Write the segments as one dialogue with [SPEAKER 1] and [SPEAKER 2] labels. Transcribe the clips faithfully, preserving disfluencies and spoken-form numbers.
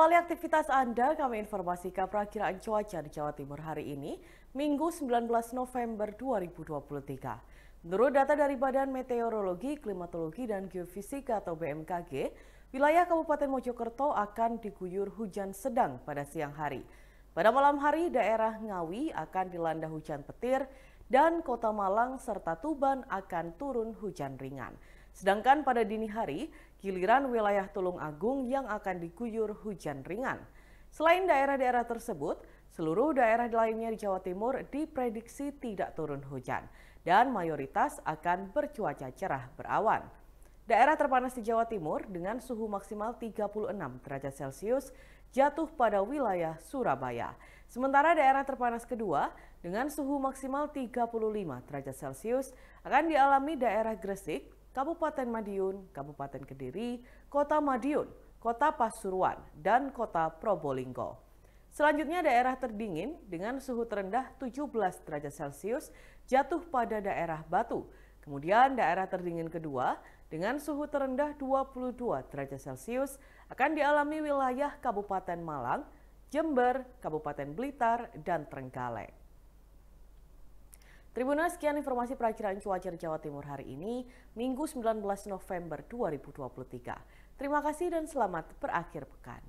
[SPEAKER 1] Mengawali aktivitas Anda, kami informasikan perakiraan cuaca di Jawa Timur hari ini, Minggu sembilan belas November dua ribu dua puluh tiga. Menurut data dari Badan Meteorologi, Klimatologi, dan Geofisika atau B M K G, wilayah Kabupaten Mojokerto akan diguyur hujan sedang pada siang hari. Pada malam hari, daerah Ngawi akan dilanda hujan petir dan Kota Malang serta Tuban akan turun hujan ringan. Sedangkan pada dini hari, giliran wilayah Tulung Agung yang akan diguyur hujan ringan. Selain daerah-daerah tersebut, seluruh daerah lainnya di Jawa Timur diprediksi tidak turun hujan dan mayoritas akan bercuaca cerah berawan. Daerah terpanas di Jawa Timur dengan suhu maksimal tiga puluh enam derajat Celcius jatuh pada wilayah Surabaya. Sementara daerah terpanas kedua dengan suhu maksimal tiga puluh lima derajat Celcius akan dialami daerah Gresik, Kabupaten Madiun, Kabupaten Kediri, Kota Madiun, Kota Pasuruan, dan Kota Probolinggo. Selanjutnya daerah terdingin dengan suhu terendah tujuh belas derajat Celcius jatuh pada daerah Batu. Kemudian daerah terdingin kedua dengan suhu terendah dua puluh dua derajat Celcius akan dialami wilayah Kabupaten Malang, Jember, Kabupaten Blitar, dan Trenggalek. Tribuners, sekian informasi perakiraan cuaca di Jawa Timur hari ini, Minggu sembilan belas November dua ribu dua puluh tiga. Terima kasih dan selamat berakhir pekan.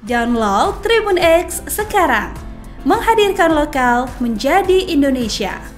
[SPEAKER 2] Download Tribun X sekarang, menghadirkan lokal menjadi Indonesia.